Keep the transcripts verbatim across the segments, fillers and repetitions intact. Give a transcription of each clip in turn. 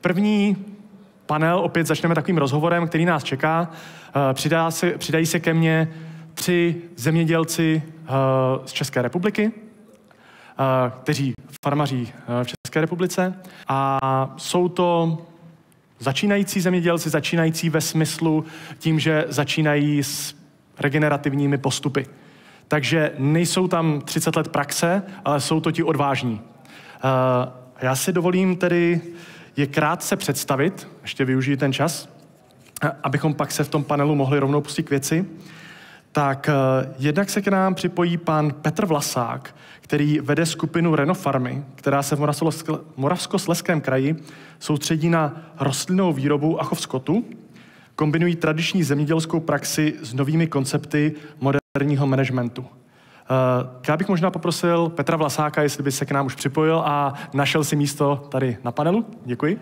První panel opět začneme takovým rozhovorem, který nás čeká. Přidá se, přidají se ke mně tři zemědělci z České republiky, kteří farmaří v České republice. A jsou to začínající zemědělci, začínající ve smyslu tím, že začínají s regenerativními postupy. Takže nejsou tam třicet let praxe, ale jsou to ti odvážní. Já si dovolím tedy je krátce představit, ještě využiji ten čas, abychom pak se v tom panelu mohli rovnou pustit k věci. Tak jednak se k nám připojí pan Petr Vlasák, který vede skupinu Renofarmy, která se v Moravskoslezském kraji soustředí na rostlinnou výrobu a chov skotu, kombinují tradiční zemědělskou praxi s novými koncepty moderního managementu. Já bych možná poprosil Petra Vlasáka, jestli by se k nám už připojil a našel si místo tady na panelu. Děkuji.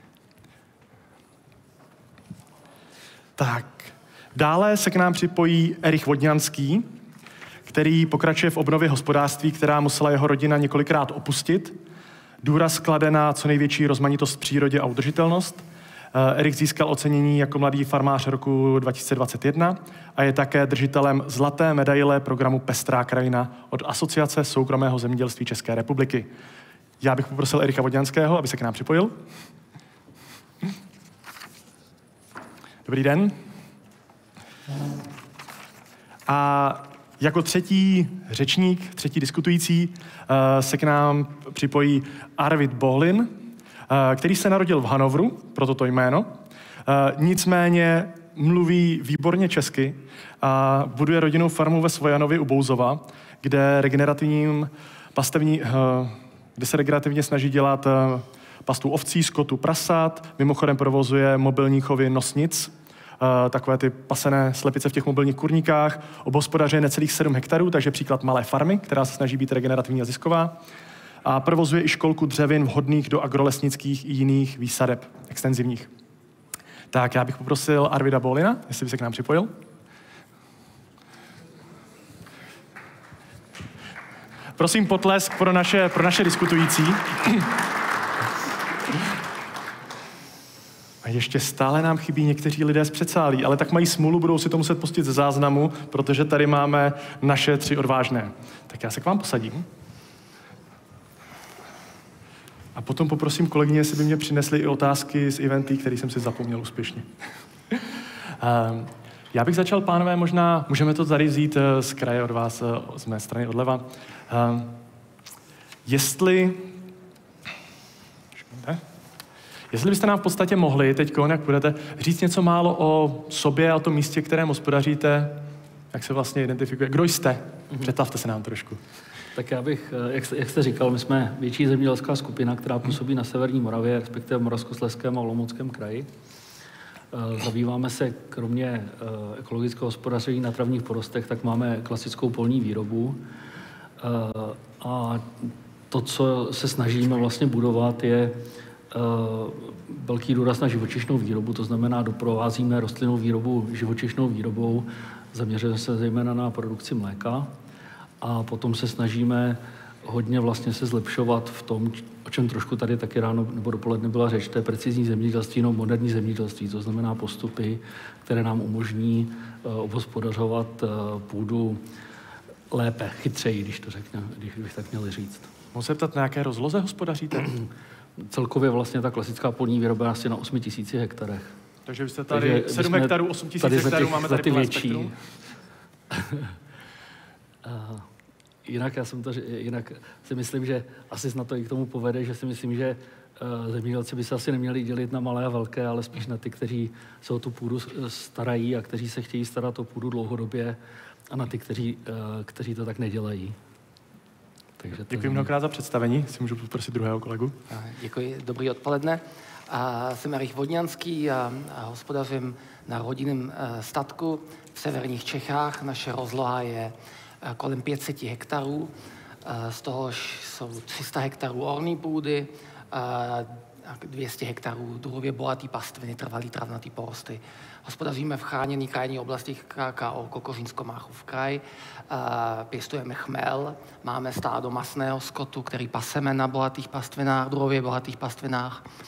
Tak, dále se k nám připojí Erich Vodňanský, který pokračuje v obnově hospodářství, která musela jeho rodina několikrát opustit. Důraz klade na co největší rozmanitost v přírodě a udržitelnost. Erich získal ocenění jako mladý farmář roku dva tisíce dvacet jedna a je také držitelem zlaté medaile programu Pestrá krajina od Asociace soukromého zemědělství České republiky. Já bych poprosil Ericha Vodňanského, aby se k nám připojil. Dobrý den. A jako třetí řečník, třetí diskutující se k nám připojí Arvid Bohlin, který se narodil v Hanovru, proto to jméno. Nicméně mluví výborně česky a buduje rodinnou farmu ve Svojanově u Bouzova, kde regenerativním pastevní, kde se regenerativně snaží dělat pastu ovcí, skotu, prasat. Mimochodem provozuje mobilní chovy nosnic, takové ty pasené slepice v těch mobilních kurníkách. Obhospodařuje necelých sedm hektarů, takže příklad malé farmy, která se snaží být regenerativní a zisková. A provozuje i školku dřevin vhodných do agrolesnických i jiných výsadeb extenzivních. Tak já bych poprosil Arvida Bohlina, jestli by se k nám připojil. Prosím potlesk pro naše, pro naše diskutující. A ještě stále nám chybí někteří lidé z předsálí, ale tak mají smůlu, budou si to muset pustit ze záznamu, protože tady máme naše tři odvážné. Tak já se k vám posadím. A potom poprosím kolegyně, jestli by mě přinesly i otázky z eventů, které jsem si zapomněl úspěšně. um, já bych začal, pánové, možná, můžeme to tady vzít z kraje od vás, z mé strany odleva. Um, jestli... Jestli byste nám v podstatě mohli teď, jak budete, říct něco málo o sobě a o tom místě, kterém hospodaříte, jak se vlastně identifikuje. Kdo jste? Mm-hmm. Představte se nám trošku. Tak já bych, jak, jak jste říkal, my jsme větší zemědělská skupina, která působí na severní Moravě, respektive v Moravskoslezském a Olomouckém kraji. Zabýváme se kromě ekologického hospodaření na travních porostech, tak máme klasickou polní výrobu. A to, co se snažíme vlastně budovat, je velký důraz na živočišnou výrobu, to znamená doprovázíme rostlinnou výrobu živočišnou výrobou, zaměřujeme se zejména na produkci mléka a potom se snažíme hodně vlastně se zlepšovat v tom, o čem trošku tady taky ráno nebo dopoledne byla řeč, to je precizní zemědělství, no moderní zemědělství, to znamená postupy, které nám umožní uh, obhospodařovat uh, půdu lépe, chytřeji, když to řekne, když bych tak měl říct. Můžu se ptat, na jaké rozloze hospodaříte? Celkově vlastně ta klasická polní výroba asi na osmi tisíci hektarech. Takže vy jste tady Takže sedm hektarů, osm tisíc hektarů, máme tady plné spektrum. Jinak já jsem to, jinak si myslím, že asi na to i k tomu povede, že si myslím, že uh, zemědělci by se asi neměli dělit na malé a velké, ale spíš na ty, kteří se o tu půdu starají a kteří se chtějí starat o půdu dlouhodobě a na ty, kteří, uh, kteří to tak nedělají. Takže děkuji mnohokrát za představení. Si můžu poprosit druhého kolegu. Děkuji, dobrý odpoledne. A jsem Erich Vodňanský a, a hospodařím na rodinném statku v severních Čechách. Naše rozloha je kolem pět set hektarů, z toho jsou tři sta hektarů orní půdy, dvě stě hektarů druhově bohatý pastviny, trvalý travnatý porosty. Hospodaříme v chráněné krajinné oblasti K K O Kokořínsko-Máchův kraj, pěstujeme chmel, máme stádo masného skotu, který paseme na bohatých pastvinách, druhově bohatých pastvinách.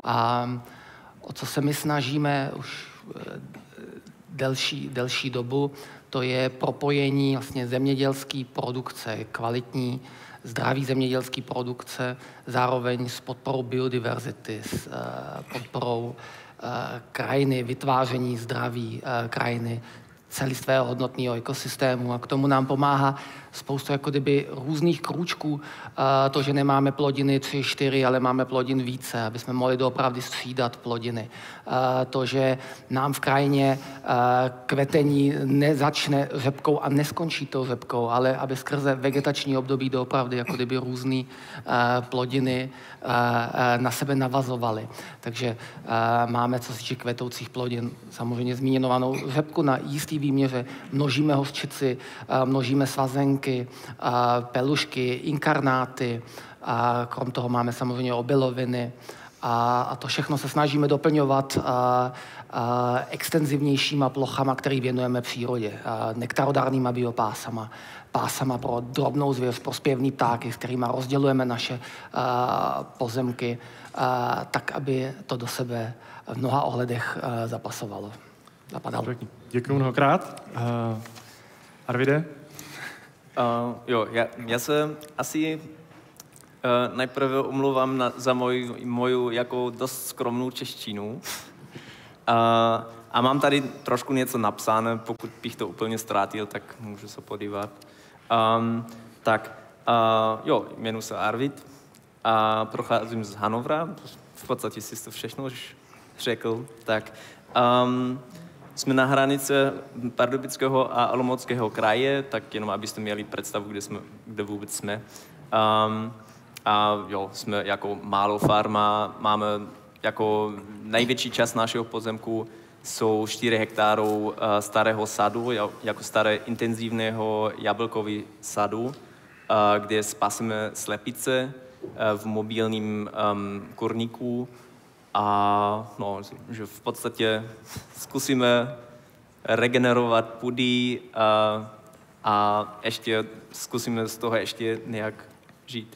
A o co se my snažíme už delší, delší dobu, to je propojení vlastně zemědělské produkce, kvalitní, zdraví zemědělské produkce, zároveň s podporou biodiverzity, s podporou krajiny, vytváření zdraví krajiny, celistvého hodnotného ekosystému a k tomu nám pomáhá spoustu jako kdyby různých krůčků. To, že nemáme plodiny tři, čtyři, ale máme plodin více, aby jsme mohli doopravdy střídat plodiny. To, že nám v krajině kvetení nezačne řepkou a neskončí to řepkou, ale aby skrze vegetační období doopravdy jako kdyby různé plodiny na sebe navazovaly. Takže máme, co se týče kvetoucích plodin, samozřejmě zmíněnovanou řepku na jistý výměře, množíme hořčici, množíme svazenky, pelušky, inkarnáty, a krom toho máme samozřejmě obiloviny a, a to všechno se snažíme doplňovat a, a extenzivnějšíma plochama, které věnujeme přírodě, a nektarodárnýma biopásama, pásama pro drobnou zvěř, pro zpěvný ptáky, s kterými rozdělujeme naše a, pozemky, a, tak, aby to do sebe v mnoha ohledech a, zapasovalo. Zapadalo. Děkuji mnohokrát. Uh, Arvide? Uh, jo, já, já se asi uh, nejprve omluvám na, za moj, moju jako dost skromnou češtinu. Uh, a mám tady trošku něco napsané, pokud bych to úplně ztrátil, tak můžu se podívat. Um, tak, uh, jo, jmenuji se Arvid a procházím z Hanovra. V podstatě jsi to všechno už řekl. Tak, um, jsme na hranice Pardubického a Olomouckého kraje, tak jenom abyste měli představu, kde, jsme, kde vůbec jsme. Um, a jo, jsme jako málo farma, máme jako největší část našeho pozemku jsou čtyři hektárů uh, starého sadu, jako staré intenzivného jablkového sadu, uh, kde spasíme slepice uh, v mobilním um, kurníku. A no, že v podstatě zkusíme regenerovat půdy a, a ještě zkusíme z toho ještě nějak žít.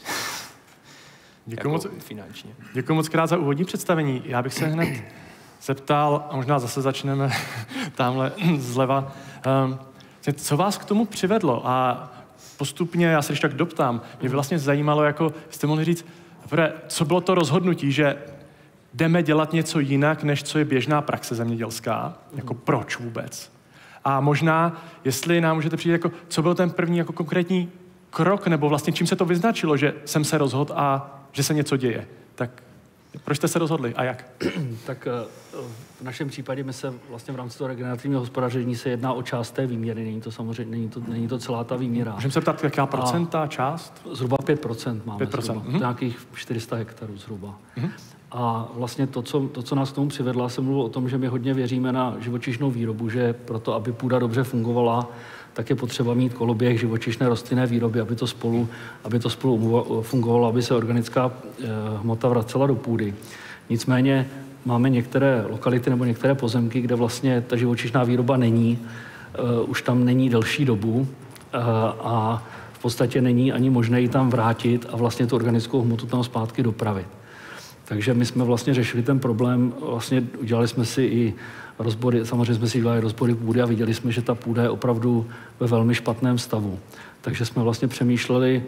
Děkuji jako moc, finančně. Děkuji moc krát za úvodní představení. Já bych se hned zeptal, a možná zase začneme tamhle zleva, um, co vás k tomu přivedlo? A postupně, já se když tak doptám, mě vlastně zajímalo, jako jste mohli říct, co bylo to rozhodnutí, že jdeme dělat něco jinak, než co je běžná praxe zemědělská, jako proč vůbec. A možná, jestli nám můžete přijít, jako, co byl ten první jako konkrétní krok, nebo vlastně čím se to vyznačilo, že jsem se rozhodl a že se něco děje. Tak proč jste se rozhodli a jak? Tak v našem případě my se vlastně v rámci toho regenerativního hospodaření se jedná o část té výměry, není to samozřejmě, není to, není to celá ta výměra. Můžeme se ptát, jaká procenta, část? Zhruba pět procent máme, pět procent. Zhruba, mm-hmm. nějakých čtyři sta hektarů zhruba. Mm-hmm. A vlastně to co, to, co nás k tomu přivedlo, já jsem mluvil o tom, že my hodně věříme na živočišnou výrobu, že proto, aby půda dobře fungovala, tak je potřeba mít koloběh živočišné rostlinné výroby, aby to spolu, aby to spolu fungovalo, aby se organická eh, hmota vracela do půdy. Nicméně máme některé lokality nebo některé pozemky, kde vlastně ta živočišná výroba není, eh, už tam není delší dobu eh, a v podstatě není ani možné ji tam vrátit a vlastně tu organickou hmotu tam zpátky dopravit. Takže my jsme vlastně řešili ten problém, vlastně udělali jsme si i rozbory, samozřejmě jsme si dělali rozbory půdy a viděli jsme, že ta půda je opravdu ve velmi špatném stavu. Takže jsme vlastně přemýšleli,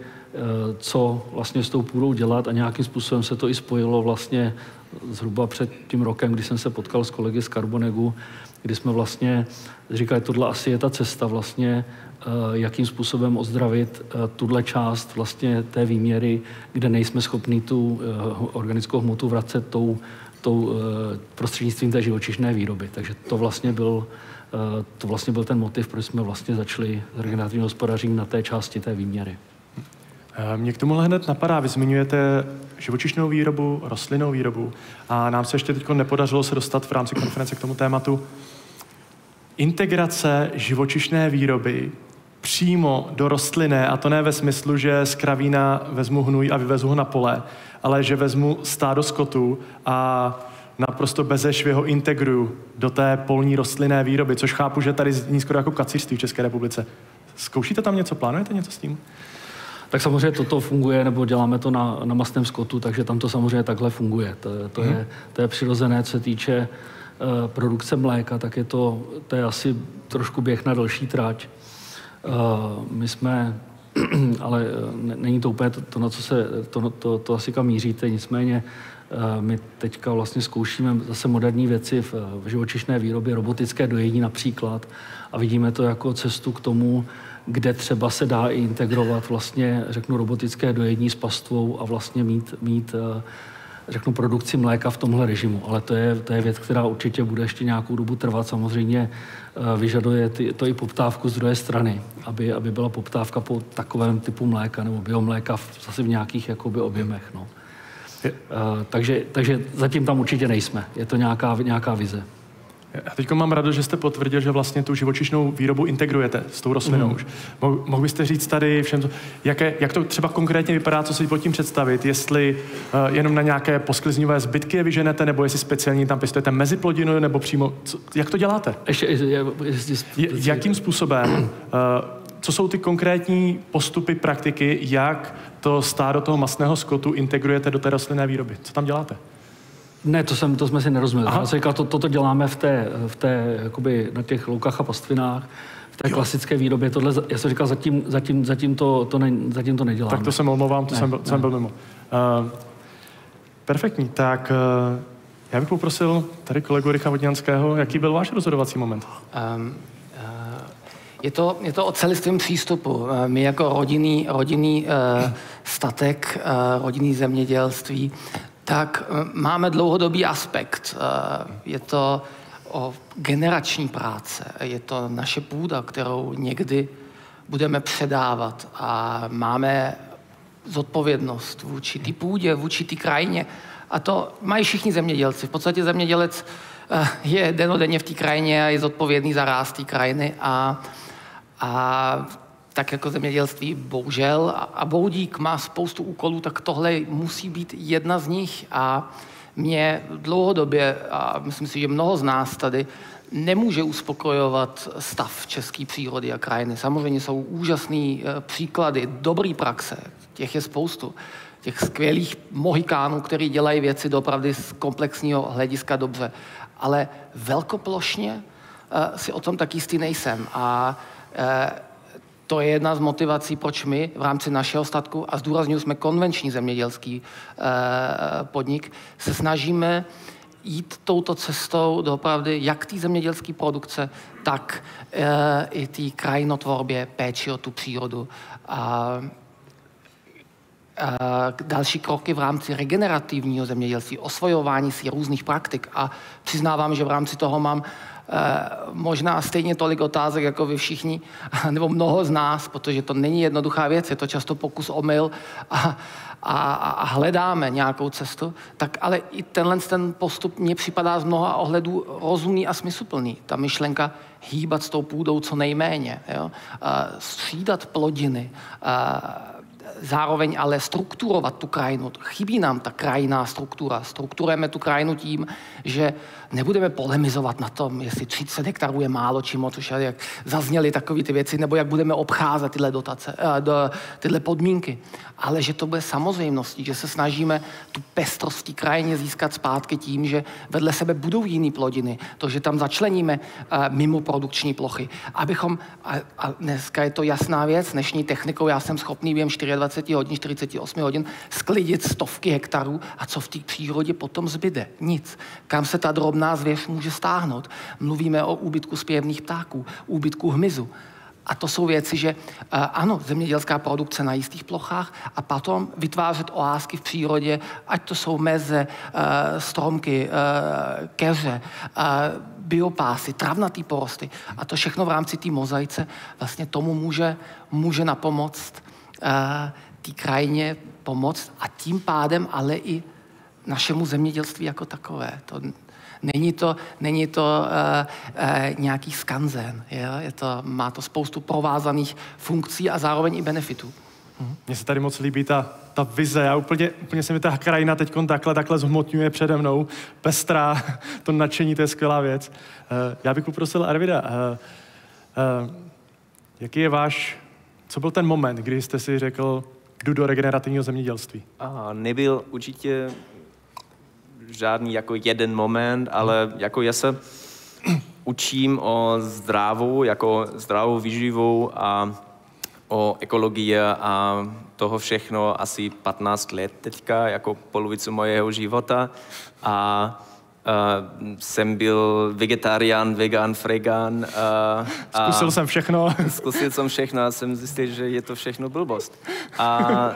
co vlastně s tou půdou dělat a nějakým způsobem se to i spojilo vlastně zhruba před tím rokem, kdy jsem se potkal s kolegy z Carbonegu, kdy jsme vlastně říkali, tohle asi je ta cesta vlastně, jakým způsobem ozdravit tuhle část vlastně té výměry, kde nejsme schopni tu organickou hmotu vracet tou, tou prostřednictvím té živočišné výroby. Takže to vlastně byl, to vlastně byl ten motiv, proč jsme vlastně začali s regenerativním hospodařením na té části té výměry. Mě k tomu hned napadá, vy zmiňujete živočišnou výrobu, rostlinnou výrobu a nám se ještě teď nepodařilo se dostat v rámci konference k tomu tématu integrace živočišné výroby přímo do rostlinné, a to ne ve smyslu, že z kravína vezmu hnůj a vyvezu ho na pole, ale že vezmu stádo skotu a naprosto bezešvě ho integruju do té polní rostlinné výroby, což chápu, že tady zní skoro jako kacířství v České republice. Zkoušíte tam něco? Plánujete něco s tím? Tak samozřejmě toto funguje, nebo děláme to na, na mastném skotu, takže tam to samozřejmě takhle funguje. To, to, je, to je přirozené, co se týče uh, produkce mléka, tak je to, to je asi trošku běh na delší trať. Uh, my jsme, ale ne, není to úplně to, to na co se, to, to, to asi kam míříte, nicméně uh, my teďka vlastně zkoušíme zase moderní věci v, v živočišné výrobě, robotické dojení například, a vidíme to jako cestu k tomu, kde třeba se dá i integrovat vlastně, řeknu, robotické dojení s pastvou a vlastně mít, mít řeknu, produkci mléka v tomhle režimu. Ale to je, to je věc, která určitě bude ještě nějakou dobu trvat. Samozřejmě vyžaduje ty, to i poptávku z druhé strany, aby, aby byla poptávka po takovém typu mléka nebo biomléka v, zase v nějakých jakoby objemech. No. Je, takže, takže zatím tam určitě nejsme. Je to nějaká, nějaká vize. Já teď mám radost, že jste potvrdil, že vlastně tu živočišnou výrobu integrujete s tou rostlinou mm. už. Mohl byste říct tady všem, jaké, jak to třeba konkrétně vypadá, co si pod tím představit, jestli uh, jenom na nějaké posklizňové zbytky je vyženete, nebo jestli speciálně tam pěstujete meziplodinu, nebo přímo, co, jak to děláte? Ještě, je, je, je, jakým způsobem, uh, co jsou ty konkrétní postupy, praktiky, jak to stádo toho mastného skotu integrujete do té rostlinné výroby? Co tam děláte? Ne, to, jsem, to jsme si nerozuměli. Já jsem říkal, to, toto děláme v té, v té, jakoby na těch loukách a pastvinách, v té jo. klasické výrobě. Tohle, já jsem říkal, zatím, zatím, zatím, to, to ne, zatím to neděláme. Tak to jsem omlouvám, to ne, jsem, byl, jsem byl mimo. Uh, perfektní, tak uh, já bych poprosil tady kolegu Richa Vodňanského, jaký byl váš rozhodovací moment? Um, uh, je, to, je to o celistvém přístupu. Uh, my jako rodinný, rodinný uh, statek, uh, rodinný zemědělství, tak máme dlouhodobý aspekt. Je to o generační práce. Je to naše půda, kterou někdy budeme předávat a máme zodpovědnost vůči té půdě, vůči té krajině. A to mají všichni zemědělci. V podstatě zemědělec je denodenně v té krajině a je zodpovědný za ráz té krajiny a, a tak jako zemědělství bohužel a Boudík má spoustu úkolů, tak tohle musí být jedna z nich a mě dlouhodobě, a myslím si, že mnoho z nás tady, nemůže uspokojovat stav české přírody a krajiny. Samozřejmě jsou úžasný příklady, dobrý praxe, těch je spoustu. Těch skvělých mohikánů, který dělají věci doopravdy z komplexního hlediska dobře. Ale velkoplošně uh, si o tom tak jistý nejsem. A uh, to je jedna z motivací, proč my v rámci našeho statku, a zdůrazňuji, jsme konvenční zemědělský uh, podnik, se snažíme jít touto cestou doopravdy jak té zemědělské produkce, tak uh, i té krajinotvorbě, péči o tu přírodu. Uh, další kroky v rámci regenerativního zemědělství, osvojování si různých praktik a přiznávám, že v rámci toho mám možná stejně tolik otázek jako vy všichni, nebo mnoho z nás, protože to není jednoduchá věc, je to často pokus omyl a, a, a hledáme nějakou cestu, tak ale i tenhle ten postup mně připadá z mnoha ohledů rozumný a smysluplný. Ta myšlenka hýbat s tou půdou co nejméně, jo? Střídat plodiny, zároveň ale strukturovat tu krajinu. Chybí nám ta krajinná struktura. Strukturujeme tu krajinu tím, že nebudeme polemizovat na tom, jestli třicet hektarů je málo či moc, už jak zazněly takové ty věci, nebo jak budeme obcházet tyhle dotace, tyhle podmínky. Ale že to bude samozřejmostí, že se snažíme tu pestrost v té krajině získat zpátky tím, že vedle sebe budou jiný plodiny, to, že tam začleníme mimo produkční plochy. Abychom, a, a dneska je to jasná věc, dnešní technikou já jsem schopný během dvacet čtyři hodin, čtyřicet osm hodin sklidit stovky hektarů a co v té přírodě potom zbyde? Nic. Kam se ta drobná zvěř může stáhnout? Mluvíme o úbytku zpěvných ptáků, úbytku hmyzu. A to jsou věci, že ano, zemědělská produkce na jistých plochách a potom vytvářet oázky v přírodě, ať to jsou meze, stromky, keře, biopásy, travnatý porosty. A to všechno v rámci té mozaice vlastně tomu může, může napomoct té krajině pomoct a tím pádem ale i našemu zemědělství jako takové. To, není to, není to uh, uh, nějaký skanzen. Je? Je to, má to spoustu provázaných funkcí a zároveň i benefitů. Mně se tady moc líbí ta, ta vize. Já úplně, úplně se mi ta krajina teď takhle, takhle zhmotňuje přede mnou. Pestrá, to nadšení, to je skvělá věc. Uh, já bych poprosil Arvida, uh, uh, jaký je váš, co byl ten moment, kdy jste si řekl, jdu do regenerativního zemědělství? A nebyl určitě žádný jako jeden moment, ale jako já se učím o zdravou, jako zdravou výživu a o ekologii a toho všechno asi patnáct let teďka, jako polovicu mojeho života. A Uh, jsem byl vegetarián, vegan, fregan. Uh, Zkusil a jsem všechno. Zkusil jsem všechno a jsem zjistil, že je to všechno blbost. A,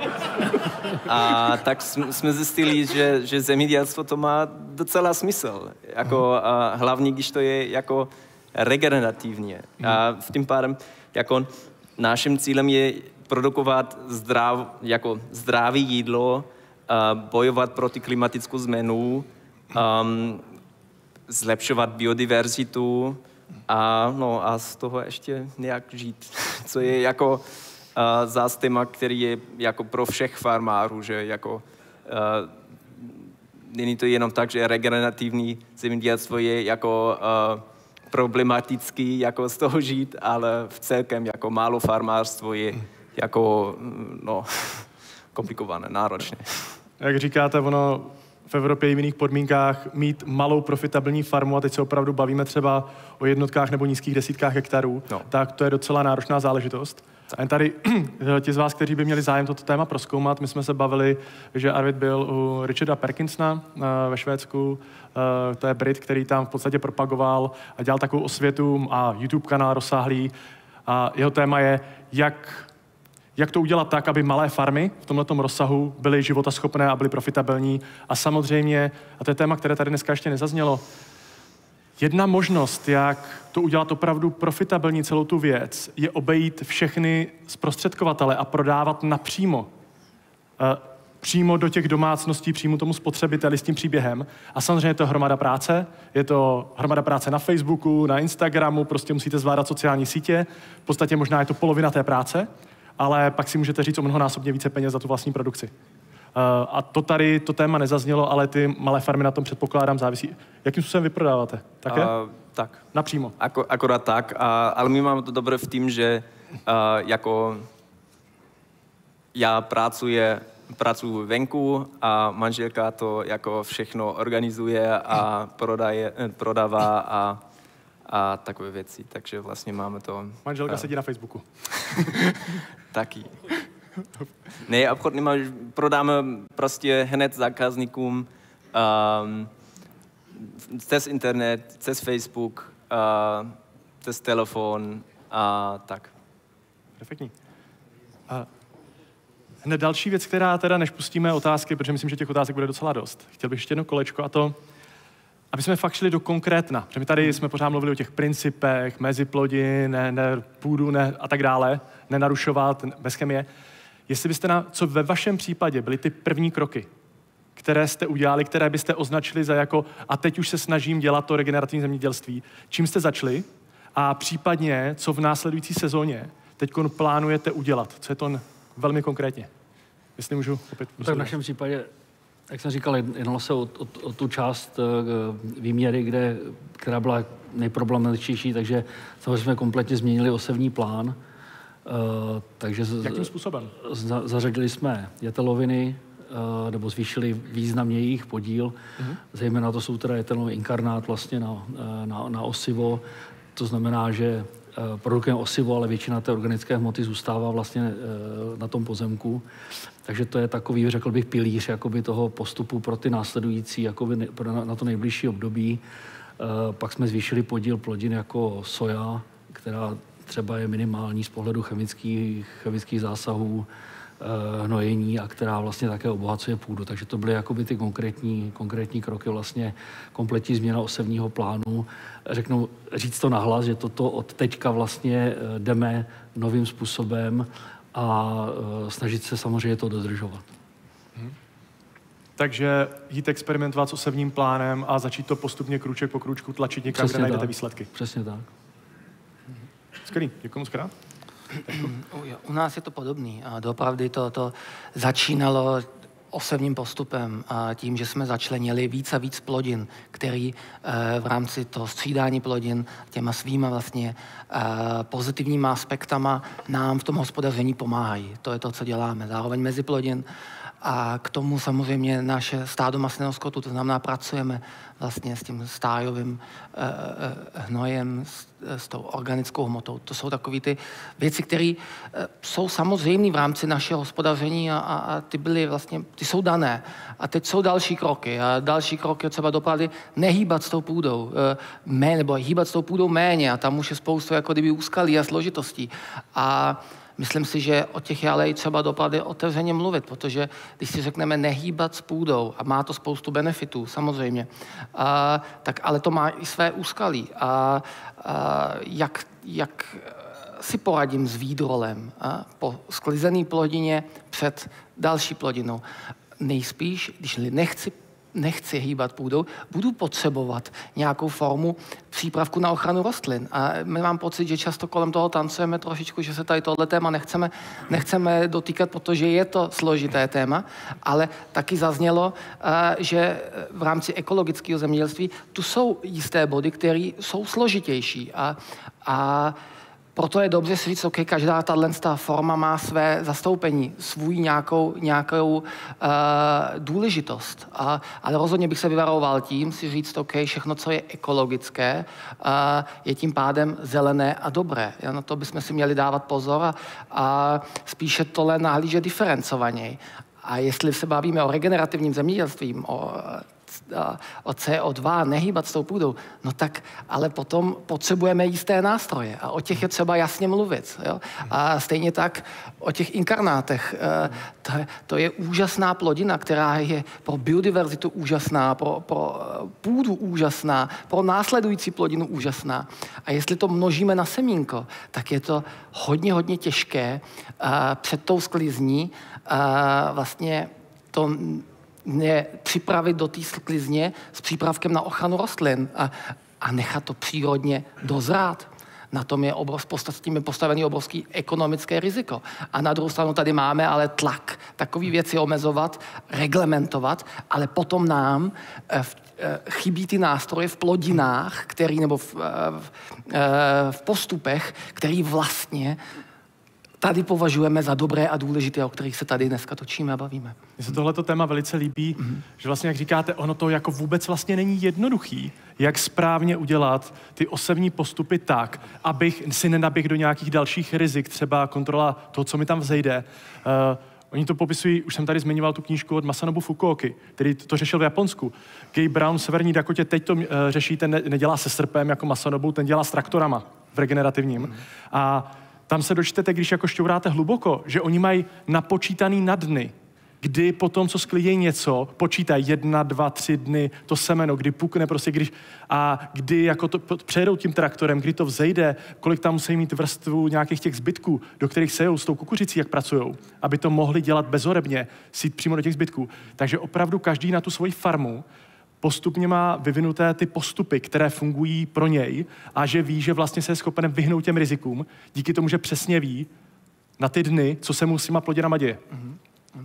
a tak jsme zjistili, že, že zemědělstvo to má docela smysl. Jako, uh, hlavně, když to je jako regenerativně. A v tím pádem, jako naším cílem je produkovat zdrav, jako zdravé jídlo, uh, bojovat proti klimatickou změnu, Um, zlepšovat biodiverzitu a, no, a z toho ještě nějak žít, co je jako uh, zás téma, který je jako pro všech farmářů, že jako uh, není to jenom tak, že regenerativní zemědělstvo je jako uh, problematický, jako z toho žít, ale v celkem jako málo farmářstvo je jako no, komplikované, náročné. Jak říkáte, ono v Evropě i v jiných podmínkách mít malou profitabilní farmu, a teď se opravdu bavíme třeba o jednotkách nebo nízkých desítkách hektarů, no. tak to je docela náročná záležitost. A jen tady ti z vás, kteří by měli zájem toto téma prozkoumat, my jsme se bavili, že Arvid byl u Richarda Perkinsona ve Švédsku, to je Brit, který tam v podstatě propagoval a dělal takovou osvětu a YouTube kanál rozsáhlý. A jeho téma je, jak Jak to udělat tak, aby malé farmy v tomhletom rozsahu byly životaschopné a byly profitabilní. A samozřejmě, a to je téma, které tady dneska ještě nezaznělo, jedna možnost, jak to udělat opravdu profitabilní celou tu věc, je obejít všechny zprostředkovatele a prodávat napřímo. E, přímo do těch domácností, přímo tomu spotřebiteli s tím příběhem. A samozřejmě je to hromada práce. Je to hromada práce na Facebooku, na Instagramu, prostě musíte zvládat sociální sítě. V podstatě možná je to polovina té práce, ale pak si můžete říct o mnohonásobně více peněz za tu vlastní produkci. Uh, a to tady, to téma nezaznělo, ale ty malé farmy na tom předpokládám závisí. Jakým způsobem vy prodáváte? Také? Uh, tak. Napřímo? Ako, akorát tak, a, ale my máme to dobré v tím, že uh, jako já pracuje, pracuji venku a manželka to jako všechno organizuje a prodaje, prodává a a takové věci, takže vlastně máme to... Manželka a... sedí na Facebooku. Taky. Ne, obchod nemá, prodáme prostě hned zákazníkům um, cez internet, cez Facebook, uh, cez telefon a tak. Perfektní. A hned další věc, která teda, než pustíme otázky, protože myslím, že těch otázek bude docela dost. Chtěl bych ještě jedno kolečko a to... aby jsme fakt šli do konkrétna. Protože my tady jsme pořád mluvili o těch principech, meziplodin, ne, ne, půdu ne, a tak dále, nenarušovat, bez chemie. Jestli byste na, co ve vašem případě byly ty první kroky, které jste udělali, které byste označili za jako a teď už se snažím dělat to regenerativní zemědělství, čím jste začali a případně, co v následující sezóně teď plánujete udělat, co je to velmi konkrétně. Jestli můžu opět... Tak v našem případě, jak jsem říkal, jednalo se o, o, o tu část výměry, kde, která byla nejproblematičtější, takže samozřejmě jsme kompletně změnili osevní plán. Uh, takže Jakým způsobem? Za, zařadili jsme jeteloviny, uh, nebo zvýšili významně jejich podíl. Uh-huh. Zejména to jsou teda jetelový inkarnát vlastně na, na, na osivo. To znamená, že uh, produkujeme osivo, ale většina té organické hmoty zůstává vlastně uh, na tom pozemku. Takže to je takový, řekl bych, pilíř jakoby toho postupu pro ty následující, jakoby ne, pro na, na to nejbližší období. Uh, pak jsme zvýšili podíl plodin jako soja, která třeba je minimální z pohledu chemických, chemických zásahů, e, hnojení a která vlastně také obohacuje půdu. Takže to byly jakoby ty konkrétní, konkrétní kroky, vlastně kompletní změna osevního plánu. Řeknu, říct to nahlas, že toto od teďka vlastně jdeme novým způsobem a e, snažit se samozřejmě to dodržovat. Hmm. Takže jít experimentovat s osevním plánem a začít to postupně krůček po krůčku tlačit někam, kde najdete výsledky. Přesně tak. Skvělý, děkuji moc krát. U nás je to podobný. A doopravdy to, to začínalo osevním postupem, tím, že jsme začlenili víc a víc plodin, který v rámci toho střídání plodin těma svýma vlastně pozitivníma aspektama nám v tom hospodaření pomáhají. To je to, co děláme. Zároveň mezi plodin a k tomu samozřejmě naše stádo masného skotu, to znamená, pracujeme vlastně s tím stájovým eh, hnojem, s, s tou organickou hmotou. To jsou takové ty věci, které eh, jsou samozřejmě v rámci našeho hospodaření a, a, a ty byly vlastně, ty jsou dané. A teď jsou další kroky. A další krok je třeba dopravdy nehýbat s tou půdou, eh, mé, nebo hýbat s tou půdou méně a tam už je spoustu jako kdyby úskalí a složitostí. A myslím si, že o těch je ale i třeba dopady otevřeně mluvit, protože když si řekneme nehýbat s půdou, a má to spoustu benefitů, samozřejmě, a, tak ale to má i své úskalí. A, a jak, jak si poradím s výdrolem a, po sklizený plodině před další plodinou? Nejspíš, když nechci nechci hýbat půdou, budu potřebovat nějakou formu přípravku na ochranu rostlin. A my mám pocit, že často kolem toho tancujeme trošičku, že se tady tohle téma nechceme, nechceme dotýkat, protože je to složité téma, ale taky zaznělo, že v rámci ekologického zemědělství tu jsou jisté body, které jsou složitější. A, a proto je dobře si říct, OK, každá tato forma má své zastoupení, svůj nějakou, nějakou uh, důležitost. A, ale rozhodně bych se vyvaroval tím si říct, OK, všechno, co je ekologické, uh, je tím pádem zelené a dobré. Ja, na to bychom si měli dávat pozor a, a spíše tohle nahlížet diferencovaněji. A jestli se bavíme o regenerativním zemědělství, o o C O dva, nehýbat s tou půdou, no tak ale potom potřebujeme jisté nástroje a o těch je třeba jasně mluvit. Jo? A stejně tak o těch inkarnátech. To, to je úžasná plodina, která je pro biodiverzitu úžasná, pro, pro půdu úžasná, pro následující plodinu úžasná. A jestli to množíme na semínko, tak je to hodně, hodně těžké před tou sklizní vlastně to ne připravit do té sklizně s přípravkem na ochranu rostlin a, a nechat to přírodně dozrát. Na tom je obrov, s tím je postavený obrovský ekonomické riziko. A na druhou stranu tady máme ale tlak takové věci omezovat, reglementovat, ale potom nám v, chybí ty nástroje v plodinách, který, nebo v, v, v postupech, který vlastně tady považujeme za dobré a důležité, o kterých se tady dneska točíme a bavíme. Mně se tohleto téma velice líbí, mm-hmm. že vlastně, jak říkáte, ono to jako vůbec vlastně není jednoduchý, jak správně udělat ty osevní postupy tak, abych si nenaběhl do nějakých dalších rizik, třeba kontrola toho, co mi tam vzejde. Uh, Oni to popisují, už jsem tady zmiňoval tu knížku od Masanobu Fukuoky, který to řešil v Japonsku. Gabe Brown v Severní Dakotě teď to uh, řeší, ten ne, nedělá se srpem jako Masanobu, ten dělá s traktorama v regenerativním. Mm-hmm. A tam se dočtete, když jako šťouráte hluboko, že oni mají napočítaný na dny, kdy po tom, co sklidějí něco, počítají jedna, dva, tři dny to semeno, kdy pukne prostě, když, a kdy jako to přejedou tím traktorem, kdy to vzejde, kolik tam musí mít vrstvu nějakých těch zbytků, do kterých sejou s tou kukuřicí, jak pracujou, aby to mohli dělat bezorebně, sít přímo do těch zbytků. Takže opravdu každý na tu svoji farmu postupně má vyvinuté ty postupy, které fungují pro něj a že ví, že vlastně se je schopen vyhnout těm rizikům, díky tomu, že přesně ví na ty dny, co se mu s těma plodinama děje. Mm-hmm.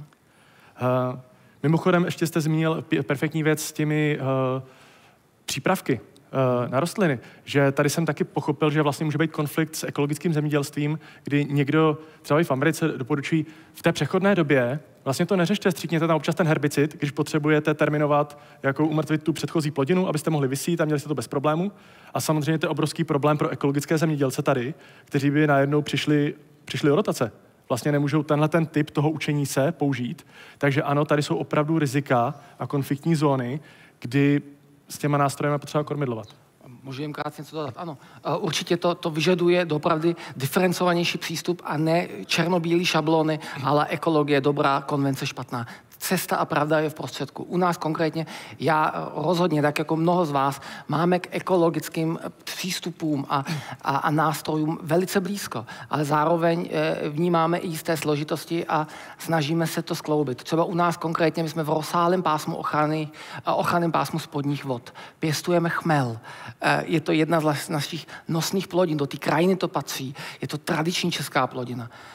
Uh, mimochodem, ještě jste zmínil perfektní věc s těmi uh, přípravky uh, na rostliny, že tady jsem taky pochopil, že vlastně může být konflikt s ekologickým zemědělstvím, kdy někdo, třeba i v Americe, doporučují v té přechodné době, vlastně to neřešte, stříkněte tam občas ten herbicid, když potřebujete terminovat, jako umrtvit tu předchozí plodinu, abyste mohli vysít a měli jste to bez problému. A samozřejmě to je obrovský problém pro ekologické zemědělce tady, kteří by najednou přišli, přišli o rotace. Vlastně nemůžou tenhle ten typ toho učení se použít. Takže ano, tady jsou opravdu rizika a konfliktní zóny, kdy s těma nástrojemi potřeba kormidlovat. Můžu jim krátce něco dodat? Ano. Určitě to, to vyžaduje dopravdy diferencovanější přístup a ne černobílý šablony, ale ekologie dobrá, konvence špatná. Cesta a pravda je v prostředku. U nás konkrétně, já rozhodně, tak jako mnoho z vás, máme k ekologickým přístupům a, a, a nástrojům velice blízko, ale zároveň e, vnímáme i jisté složitosti a snažíme se to skloubit. Třeba u nás konkrétně, my jsme v rozsáhlém pásmu ochrany, ochranném pásmu spodních vod. Pěstujeme chmel. E, je to jedna z našich nosných plodin, do té krajiny to patří. Je to tradiční česká plodina.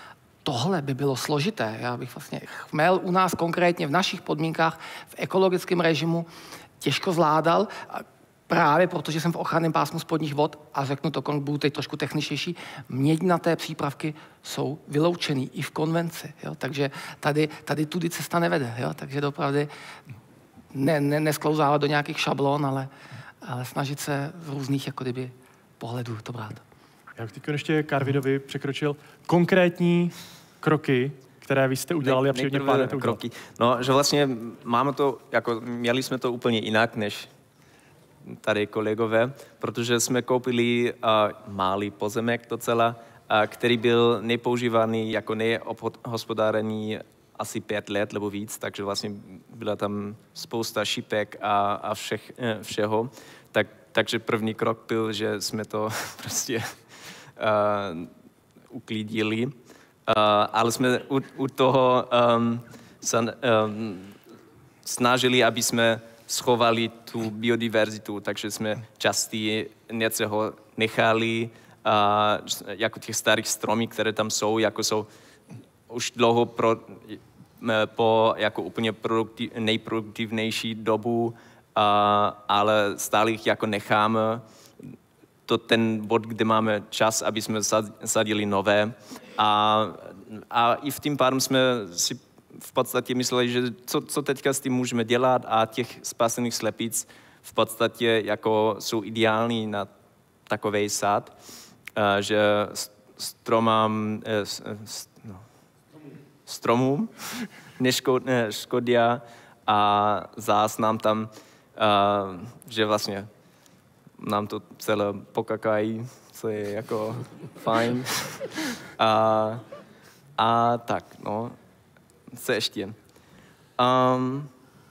tohle by bylo složité. Já bych vlastně chmel u nás konkrétně v našich podmínkách v ekologickém režimu těžko zvládal, právě protože jsem v ochranném pásmu spodních vod a řeknu to, budu teď trošku techničtější, měďnaté přípravky jsou vyloučený i v konvenci. Jo? Takže tady, tady tudy cesta nevede. Jo? Takže dopravdy ne, ne, nesklouzávat do nějakých šablon, ale, ale snažit se z různých jako kdyby, pohledů to brát. Já bych teď ještě Karvidovi překročil konkrétní kroky, které vy jste udělali a přírodně plánujete udělat. Kroky. No, že vlastně máme to, jako měli jsme to úplně jinak, než tady kolegové, protože jsme koupili uh, malý pozemek docela, uh, který byl nepoužívaný jako neobhospodárený asi pět let nebo víc, takže vlastně byla tam spousta šipek a, a všech, všeho. Tak, takže první krok byl, že jsme to prostě uh, uklidili. Uh, ale jsme u, u toho um, se, um, snažili, aby jsme schovali tu biodiverzitu, takže jsme častěji něco nechali, uh, jako těch starých stromí, které tam jsou, jako jsou už dlouho pro, po jako úplně produktiv, nejproduktivnější dobu, uh, ale stále jich jako necháme. To ten bod, kde máme čas, aby jsme sadili nové. A, a i v tím pádem jsme si v podstatě mysleli, že co, co teďka s tím můžeme dělat, a těch spasených slepic v podstatě jako jsou ideální na takovej sad, uh, že stromám, uh, no, stromům neškodí a zás nám tam, uh, že vlastně nám to celé pokakají, co je jako fajn. A, a tak, no, co ještě? Um,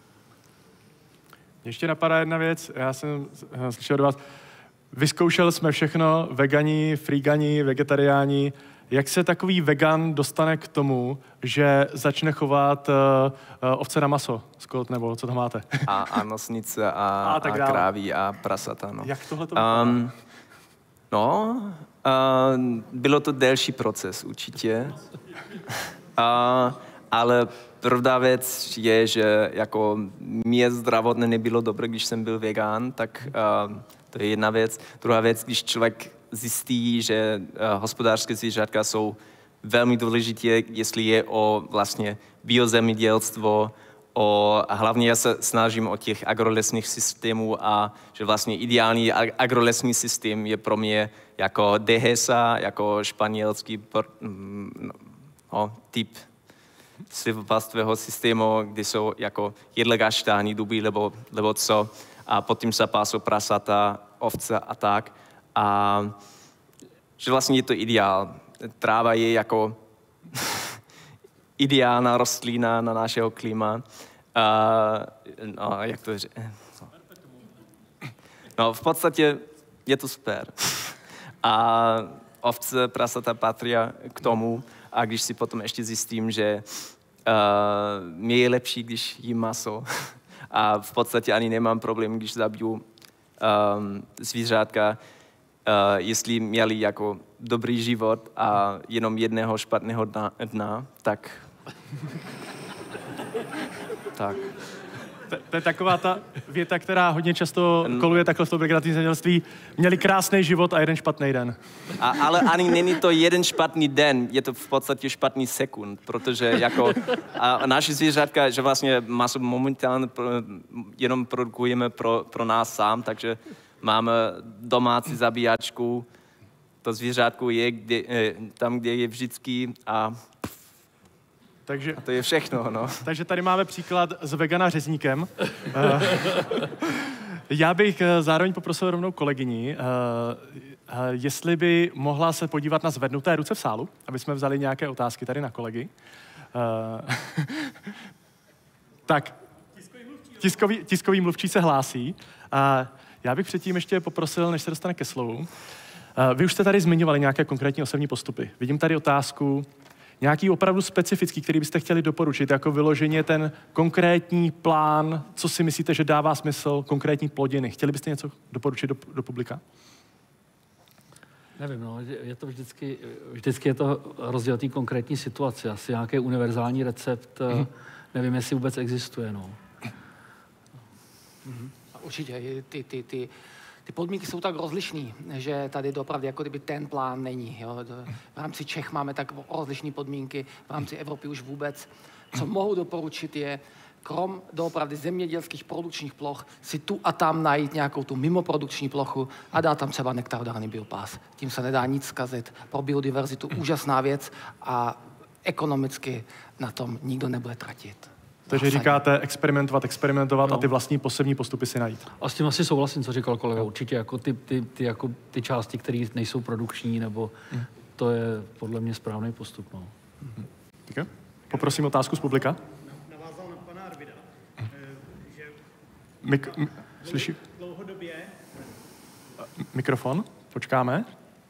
Ještě napadá jedna věc, já jsem slyšel do vás, vyzkoušeli jsme všechno, vegani, frigani, vegetariáni. Jak se takový vegan dostane k tomu, že začne chovat uh, uh, ovce na maso, skot, nebo co tam máte? A, a nosnice a, a, a kráví a prasata. No. Jak tohle to um, No, uh, bylo to delší proces určitě. uh, ale prvná věc je, že jako mě zdravotně nebylo dobré, když jsem byl vegan, tak uh, to je jedna věc. Druhá věc, když člověk zjistí, že uh, hospodářské zvířátka jsou velmi důležité, jestli je o vlastně biozemědělstvo, o, a hlavně já se snažím o těch agrolesných systémů a že vlastně ideální agrolesní systém je pro mě jako Dehesa, jako španělský no, typ silvopastového systému, kde jsou jako jedlegaštální duby, nebo, nebo co, a potom se pásou prasata, ovce a tak. A že vlastně je to ideál. Tráva je jako ideální rostlina na našeho klima. Uh, no, jak to říct? No, v podstatě je to super. A ovce, prasata patří k tomu. A když si potom ještě zjistím, že uh, mě je lepší, když jím maso. A v podstatě ani nemám problém, když zabiju um, zvířátka, uh, jestli měli jako dobrý život a jenom jedného špatného dna, dna tak... tak. To, to je taková ta věta, která hodně často koluje takhle v tom vegetariánském zemědělství. Měli krásný život a jeden špatný den. A, ale ani není to jeden špatný den, je to v podstatě špatný sekund, protože jako a naši zvířátka, že vlastně maso momentálně pro, jenom produkujeme pro, pro nás sám, takže máme domácí zabíjačku, to zvířátko je kde, tam, kde je vždycky a Takže, a to je všechno, no. Takže tady máme příklad s vegana řezníkem. Já bych zároveň poprosil rovnou kolegyni, jestli by mohla se podívat na zvednuté ruce v sálu, aby jsme vzali nějaké otázky tady na kolegy. Tak, tiskový, tiskový mluvčí se hlásí. Já bych předtím ještě poprosil, než se dostane ke slovu. Vy už jste tady zmiňovali nějaké konkrétní osobní postupy. Vidím tady otázku, nějaký opravdu specifický, který byste chtěli doporučit, jako vyloženě ten konkrétní plán, co si myslíte, že dává smysl, konkrétní plodiny. Chtěli byste něco doporučit do, do publika? Nevím, no, je to vždycky, vždycky je to rozdíl té konkrétní situace. Asi nějaký univerzální recept, mm. nevím, jestli vůbec existuje, no. Mm. Určitě, ty, ty, ty, ty podmínky jsou tak rozlišný, že tady dopravdy jako kdyby ten plán není. Jo. V rámci Čech máme tak rozlišné podmínky, v rámci Evropy už vůbec. Co mohu doporučit je, krom doopravdy zemědělských produkčních ploch, si tu a tam najít nějakou tu mimoprodukční plochu a dát tam třeba nektarodárný biopás. Tím se nedá nic zkazit. Pro biodiverzitu úžasná věc a ekonomicky na tom nikdo nebude tratit. Takže říkáte experimentovat, experimentovat no. a ty vlastní posební postupy si najít. A s tím asi souhlasím, co říkal kolega. Určitě jako ty, ty, ty, jako ty části, které nejsou produkční, nebo mm. to je podle mě správný postup. No. Mm. Okay. Poprosím otázku z publika. Navázal na pana Arvida, že Mik- m- slyší? dlouhodobě... Mikrofon, počkáme.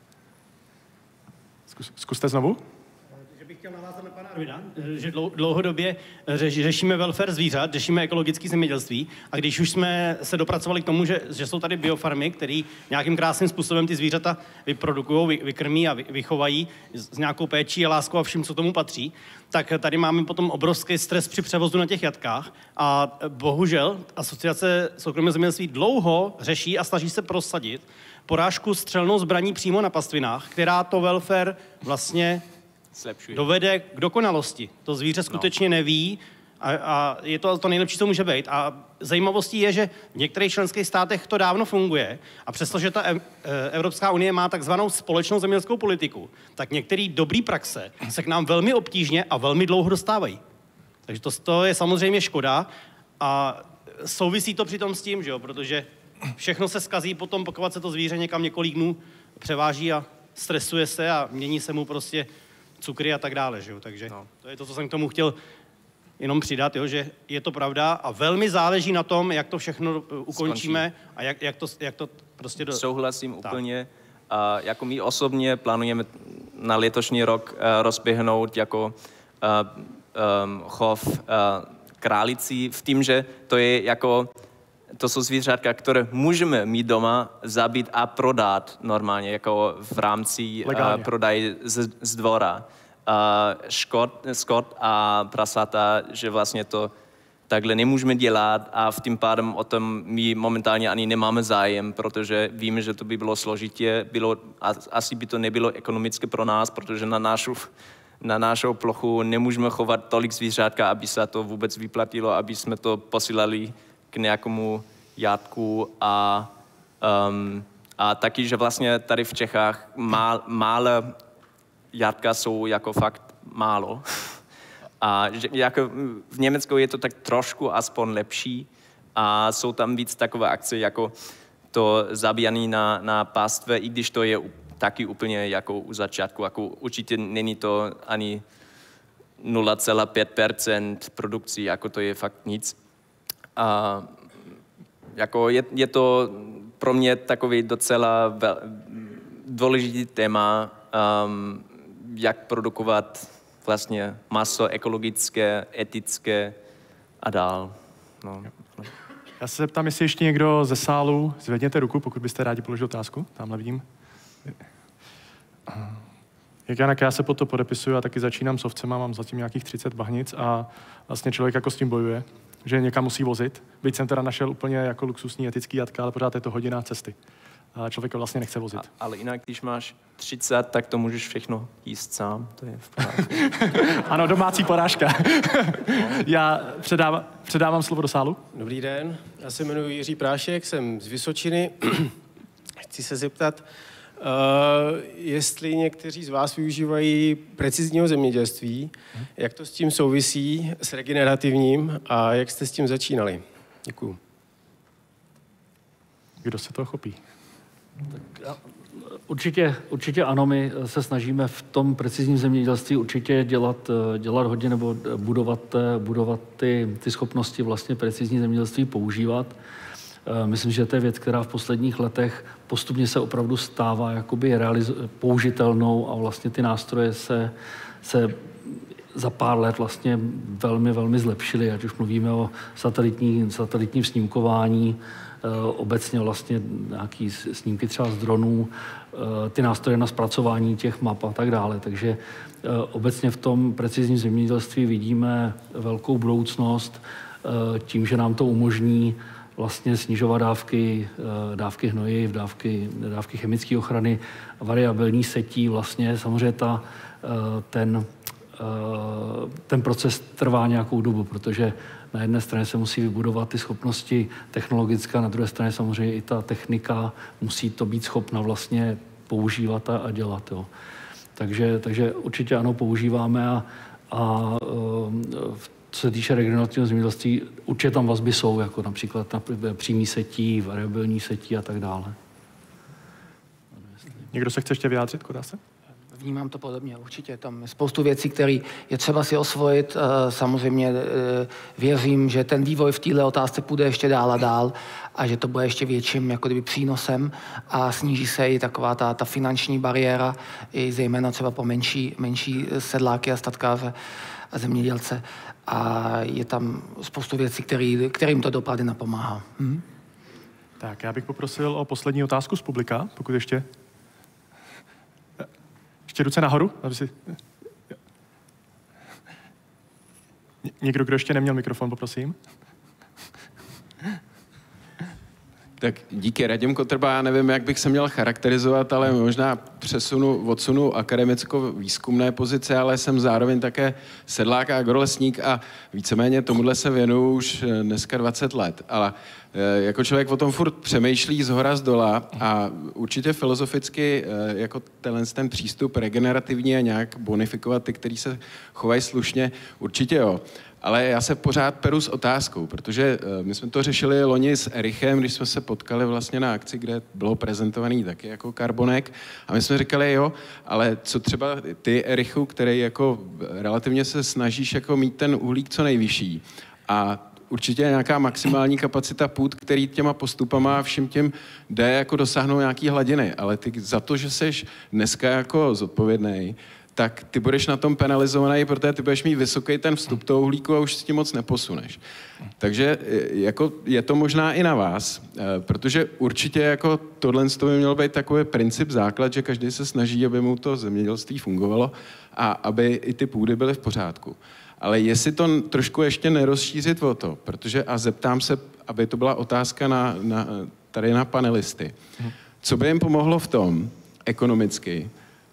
Zkus, zkuste znovu. Že bych chtěl navázat na pana Arvida, že dlouhodobě řešíme welfare zvířat, řešíme ekologické zemědělství a když už jsme se dopracovali k tomu, že, že jsou tady biofarmy, které nějakým krásným způsobem ty zvířata vyprodukují, vy, vykrmí a vy, vychovají s nějakou péčí a láskou a vším, co tomu patří, tak tady máme potom obrovský stres při převozu na těch jatkách a bohužel Asociace soukromého zemědělství dlouho řeší a snaží se prosadit porážku střelnou zbraní přímo na pastvinách, která to welfare vlastně Zlepšuje. dovede k dokonalosti. To zvíře skutečně no. neví a, a je to to nejlepší, co může být. A zajímavostí je, že v některých členských státech to dávno funguje a přestože ta Evropská unie má takzvanou společnou zemědělskou politiku, tak některé dobré praxe se k nám velmi obtížně a velmi dlouho dostávají. Takže to, to je samozřejmě škoda a souvisí to přitom s tím, že jo, protože všechno se zkazí potom, pokud se to zvíře někam několik dnů převáží a stresuje se a mění se mu prostě cukry a tak dále, že jo? Takže no. to je to, co jsem k tomu chtěl jenom přidat, jo? Že je to pravda a velmi záleží na tom, jak to všechno ukončíme Skončí. a jak, jak, to, jak to prostě... Do... Souhlasím tak. úplně. A jako my osobně plánujeme na letošní rok uh, rozběhnout jako uh, um, chov uh, králicí v tím, že to je jako to jsou zvířátka, které můžeme mít doma, zabít a prodat normálně, jako v rámci uh, prodaje z, z dvora. Uh, škot, skot a prasata, že vlastně to takhle nemůžeme dělat a v tím pádem o tom my momentálně ani nemáme zájem, protože víme, že to by bylo složitě, bylo, asi by to nebylo ekonomické pro nás, protože na našu, na našu plochu nemůžeme chovat tolik zvířátka, aby se to vůbec vyplatilo, aby jsme to posílali k nějakému játku a, um, a taky, že vlastně tady v Čechách má, málo játka jsou jako fakt málo. A že jako v Německu je to tak trošku aspoň lepší a jsou tam víc takové akce jako to zabíjání na, na pástve, i když to je taky úplně jako u začátku, jako určitě není to ani nula celá pět procenta produkcí, jako to je fakt nic. A jako je, je to pro mě takový docela vel, důležitý téma, um, jak produkovat vlastně maso ekologické, etické a dál. No. Já se zeptám, jestli ještě někdo ze sálu, zvedněte ruku, pokud byste rádi položili otázku. Tamhle vidím. Jak Janak, já se pod to podepisuju a taky začínám s ovcema, mám zatím nějakých třicet bahnic a vlastně člověk jako s tím bojuje, že někam musí vozit. Byť jsem teda našel úplně jako luxusní etický jatka, ale pořád je to hodina cesty. A člověk vlastně nechce vozit. A, ale jinak, když máš třicet, tak to můžeš všechno jíst sám. To je v pořádku. Ano, domácí porážka. Já předávám, předávám slovo do sálu. Dobrý den, já se jmenuji Jiří Prášek, jsem z Vysočiny. Chci se zeptat, uh, jestli někteří z vás využívají precizního zemědělství, hmm. jak to s tím souvisí, s regenerativním a jak jste s tím začínali. Děkuju. Kdo se toho chopí? Tak určitě, určitě ano, my se snažíme v tom precizním zemědělství určitě dělat, dělat hodně nebo budovat, budovat ty, ty schopnosti vlastně precizní zemědělství používat. Myslím, že to je věc, která v posledních letech postupně se opravdu stává jakoby realizo- použitelnou a vlastně ty nástroje se, se za pár let vlastně velmi, velmi zlepšily, ať už mluvíme o satelitní, satelitním snímkování, obecně vlastně nějaký snímky třeba z dronů, ty nástroje na zpracování těch map a tak dále. Takže obecně v tom precizním zemědělství vidíme velkou budoucnost tím, že nám to umožní vlastně snižovat dávky, dávky hnojiv, dávky, dávky chemické ochrany, variabilní setí. Vlastně samozřejmě ta, ten, ten proces trvá nějakou dobu, protože na jedné straně se musí vybudovat ty schopnosti technologické, na druhé straně samozřejmě i ta technika musí to být schopna vlastně používat a, a dělat. Jo. Takže, takže určitě ano, používáme a, a co se týče regenerativního zemědělství, určitě tam vazby jsou, jako například na přímý setí, variabilní setí a tak dále. Někdo se chce ještě vyjádřit k otázce? Vnímám to podobně, určitě. Tam je spoustu věcí, které je třeba si osvojit. Samozřejmě věřím, že ten vývoj v této otázce půjde ještě dál a dál a že to bude ještě větším jako kdyby přínosem a sníží se i taková ta, ta finanční bariéra, i zejména třeba po menší, menší sedláky a statkáře a zemědělce. A je tam spoustu věcí, který, kterým to dopady napomáhá. Hm? Tak, já bych poprosil o poslední otázku z publika, pokud ještě... Ještě ruce nahoru, aby si... Někdo, kdo ještě neměl mikrofon, poprosím. Tak díky, Radim Kotrba, já nevím, jak bych se měl charakterizovat, ale možná přesunu, odsunu akademicko-výzkumné pozice, ale jsem zároveň také sedlák a agrolesník a víceméně tomuhle se věnuju už dneska dvacet let. Ale jako člověk o tom furt přemýšlí zhora zdola a určitě filozoficky jako tenhle ten přístup regenerativní a nějak bonifikovat ty, kteří se chovají slušně, určitě jo. Ale já se pořád peru s otázkou, protože my jsme to řešili loni s Erichem, když jsme se potkali vlastně na akci, kde bylo prezentovaný taky jako karbonek. A my jsme říkali, jo, ale co třeba ty, Erichu, který jako relativně se snažíš jako mít ten uhlík co nejvyšší. A určitě nějaká maximální kapacita půd, který těma postupama a vším tím jde jako dosáhnout nějaký hladiny. Ale ty za to, že seš dneska jako zodpovědnej, tak ty budeš na tom penalizovaný, protože ty budeš mít vysoký ten vstup toho uhlíku a už s tím moc neposuneš. Takže jako je to možná i na vás, protože určitě jako tohle by měl být takový princip základ, že každý se snaží, aby mu to zemědělství fungovalo a aby i ty půdy byly v pořádku. Ale jestli to trošku ještě nerozšířit o to, protože a zeptám se, aby to byla otázka na, na, tady na panelisty, co by jim pomohlo v tom ekonomicky,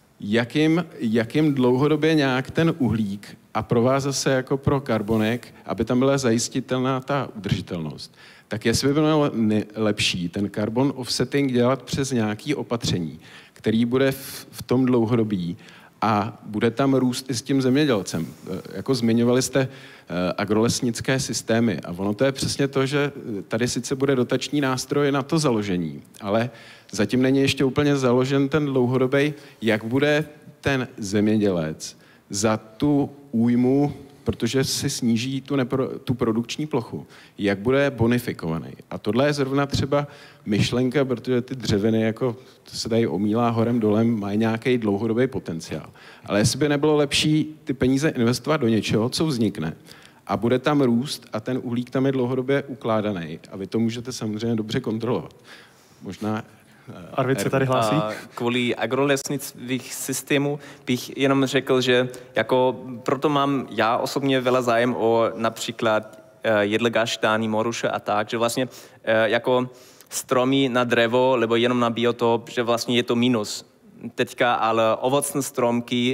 Jakým, jakým dlouhodobě nějak ten uhlík a pro vás zase jako pro karbonek, aby tam byla zajistitelná ta udržitelnost, tak jestli by bylo lepší ten carbon offsetting dělat přes nějaké opatření, který bude v, v tom dlouhodobí a bude tam růst i s tím zemědělcem. Jako zmiňovali jste agrolesnické systémy a ono to je přesně to, že tady sice bude dotační nástroj na to založení, ale zatím není ještě úplně založen ten dlouhodobý, jak bude ten zemědělec za tu újmu, protože si sníží tu, nepro, tu produkční plochu, jak bude bonifikovaný. A tohle je zrovna třeba myšlenka, protože ty dřeviny, jako to se tady omílá horem dolem, mají nějaký dlouhodobý potenciál. Ale jestli by nebylo lepší ty peníze investovat do něčeho, co vznikne, a bude tam růst a ten uhlík tam je dlouhodobě ukládaný a vy to můžete samozřejmě dobře kontrolovat. Možná... Arvid se tady hlásí. Kvůli agrolesnictvých systémů bych jenom řekl, že jako proto mám já osobně veľa zájem o například jedlegaštání, moruše a tak, že vlastně jako stromy na drevo, nebo jenom na biotop, že vlastně je to minus. Teďka ale ovocné stromky,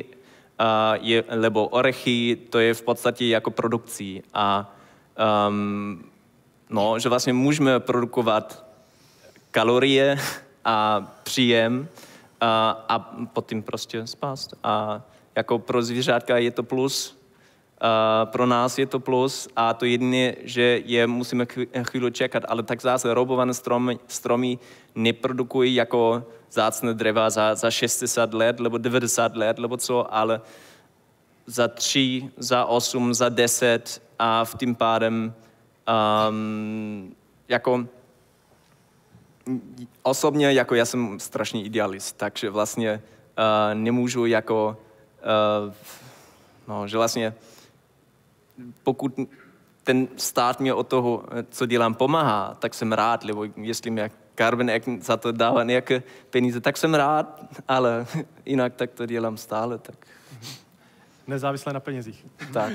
je, nebo orechy, to je v podstatě jako produkcí. A um, no, že vlastně můžeme produkovat kalorie a příjem a, a potom prostě spást. A jako pro zvířátka je to plus, a pro nás je to plus a to jediné, že je musíme chvíli čekat, ale tak zase roubované stromy, stromy neprodukují jako vzácné dřeva za, za šedesát let, nebo devadesát let, nebo co, ale za tři, za osm, za deset a v tím pádem um, jako osobně, jako já jsem strašný idealist, takže vlastně uh, nemůžu jako, uh, no, že vlastně pokud ten stát mě od toho, co dělám, pomáhá, tak jsem rád, nebo jestli mě Carbonek za to dává nějaké peníze, tak jsem rád, ale jinak tak to dělám stále. Tak. Nezávisle na penězích. Tak.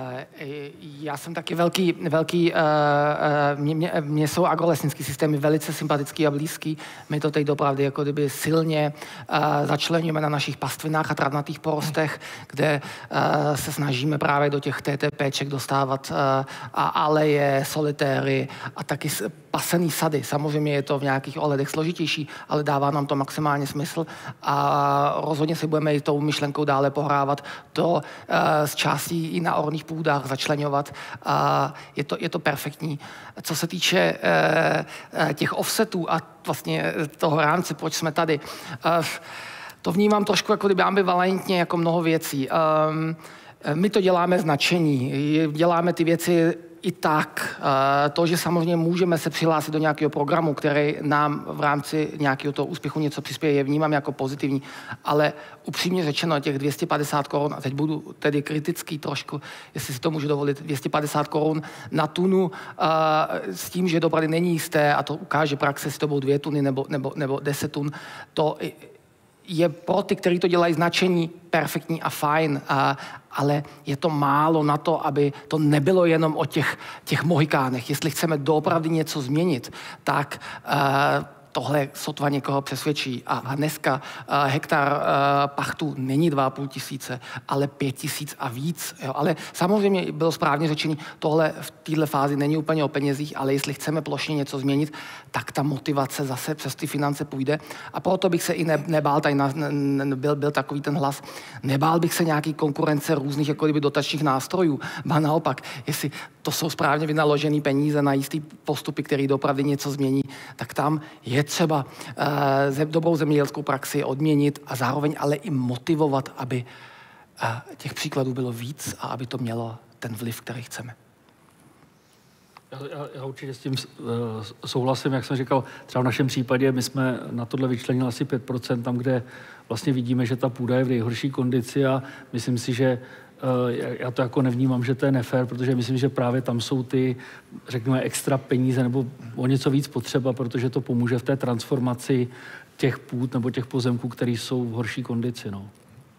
Já jsem taky velký, velký mě, mě, mě jsou agrolesnické systémy velice sympatický a blízký. My to teď dopravdy jako kdyby silně začleníme na našich pastvinách a travnatých porostech, kde se snažíme právě do těch TTPček dostávat a aleje, solitéry a taky pasený sady. Samozřejmě je to v nějakých ohledech složitější, ale dává nám to maximálně smysl a rozhodně si budeme i tou myšlenkou dále pohrávat to z částí i na orných půdách začleňovat. Je to, je to perfektní. Co se týče těch offsetů a vlastně toho rámce, proč jsme tady, to vnímám trošku jako kdyby ambivalentně jako mnoho věcí. My to děláme z nadšení, děláme ty věci i tak. To, že samozřejmě můžeme se přihlásit do nějakého programu, který nám v rámci nějakého toho úspěchu něco přispěje, je vnímám jako pozitivní, ale upřímně řečeno těch dvě stě padesát korun, a teď budu tedy kritický trošku, jestli si to můžu dovolit, dvě stě padesát korun na tunu s tím, že dopady není jisté a to ukáže praxe, jestli to budou dvě tuny nebo, nebo, nebo deset tun, to je pro ty, kteří to dělají značení, perfektní a fajn, a, ale je to málo na to, aby to nebylo jenom o těch, těch mohikánech. Jestli chceme doopravdy něco změnit, tak uh, tohle sotva někoho přesvědčí. A, a dneska uh, hektar uh, pachtu není dva a půl tisíce, ale pět tisíc a víc. Jo. Ale samozřejmě bylo správně řečeno, tohle v této fázi není úplně o penězích, ale jestli chceme plošně něco změnit, tak ta motivace zase přes ty finance půjde. A proto bych se i ne, nebál, tady na, ne, byl, byl takový ten hlas, nebál bych se nějaký konkurence různých jako kdyby dotačních nástrojů. Ba naopak, jestli to jsou správně vynaložené peníze na jistý postupy, které dopravdy něco změní, tak tam je třeba uh, dobrou zemědělskou praxi odměnit a zároveň ale i motivovat, aby uh, těch příkladů bylo víc a aby to mělo ten vliv, který chceme. Já, já, já určitě s tím uh, souhlasím, jak jsem říkal, třeba v našem případě my jsme na tohle vyčlenili asi pět procent, tam, kde vlastně vidíme, že ta půda je v nejhorší kondici a myslím si, že uh, já to jako nevnímám, že to je nefér, protože myslím, že právě tam jsou ty, řekněme, extra peníze nebo o něco víc potřeba, protože to pomůže v té transformaci těch půd nebo těch pozemků, které jsou v horší kondici. No.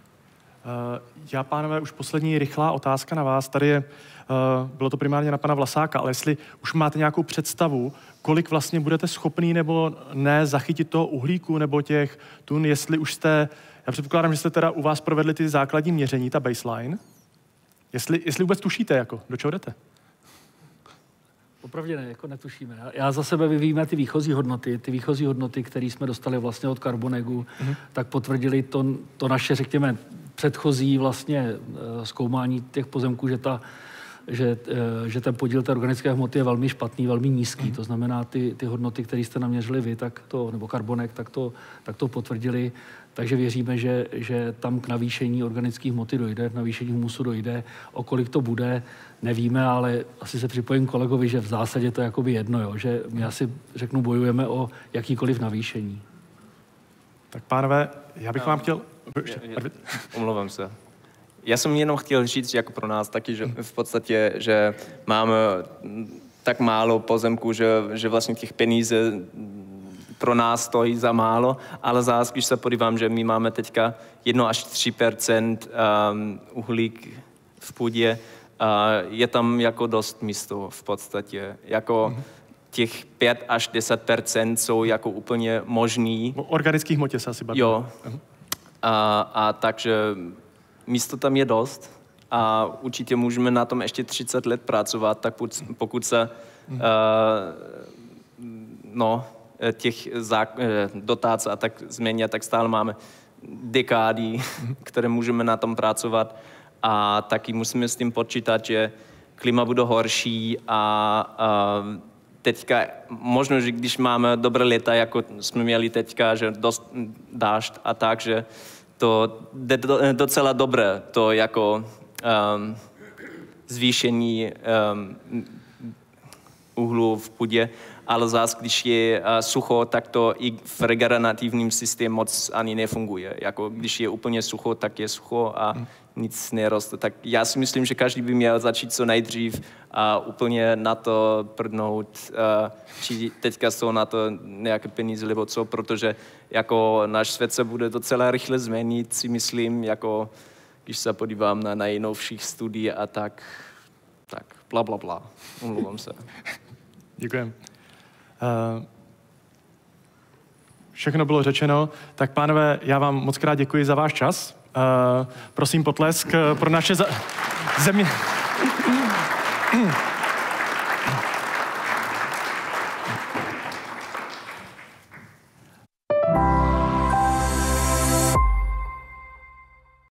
Já, pánové, už poslední rychlá otázka na vás. Tady je, bylo to primárně na pana Vlasáka, ale jestli už máte nějakou představu, kolik vlastně budete schopný nebo ne zachytit toho uhlíku nebo těch tun, jestli už jste, já předpokládám, že jste teda u vás provedli ty základní měření, ta baseline. Jestli, jestli vůbec tušíte, jako, do čeho jdete? Opravdu ne, jako netušíme. Já za sebe vyvíjíme ty výchozí hodnoty. Ty výchozí hodnoty, které jsme dostali vlastně od Carbonegu, mm-hmm. tak potvrdili to, to naše, řekněme, předchozí vlastně zkoumání těch pozemků, že, ta, že, že ten podíl té organické hmoty je velmi špatný, velmi nízký. Mm-hmm. To znamená, ty, ty hodnoty, které jste naměřili vy, tak to, nebo Carbonek, tak to, tak to potvrdili. Takže věříme, že, že tam k navýšení organické hmoty dojde, k navýšení humusu dojde. O kolik to bude, nevíme, ale asi se připojím kolegovi, že v zásadě to je jakoby jedno, jo? Že my asi, řeknu, bojujeme o jakýkoliv navýšení. Tak pánové, já bych no. vám chtěl... Omlouvám se. Já jsem jenom chtěl říct, jako pro nás taky, že v podstatě, že máme tak málo pozemků, že, že vlastně těch peníze pro nás stojí za málo, ale zás, když se podívám, že my máme teďka jedno až tři procenta um, uhlík v půdě, uh, je tam jako dost místo v podstatě. Jako mm-hmm. těch pět až deset procent jsou jako úplně možný. O organických hmotě se asi bavíme. Jo. Mm-hmm. A, a takže místo tam je dost a určitě můžeme na tom ještě třicet let pracovat, tak pokud se mm-hmm. uh, no, těch dotací a tak změní, tak stále máme dekády, které můžeme na tom pracovat a taky musíme s tím počítat, že klima bude horší a, a teďka možno, že když máme dobré léta, jako jsme měli teďka, že dost dášť a tak, že to je docela dobré, to jako um, zvýšení um, uhlu v půdě, ale zás, když je uh, sucho, tak to i v regenerativním systému moc ani nefunguje. Jako když je úplně sucho, tak je sucho a hmm. nic neroste. Tak já si myslím, že každý by měl začít co nejdřív a úplně na to prdnout, uh, či teďka jsou na to nějaké peníze nebo co, protože jako náš svět se bude docela rychle změnit, si myslím, jako když se podívám na nejnovších studií a tak, tak bla, bla, bla. Omlouvám se. Děkujem. Uh, všechno bylo řečeno. Tak pánové, já vám moc krát děkuji za váš čas. Uh, prosím potlesk pro naše za- země...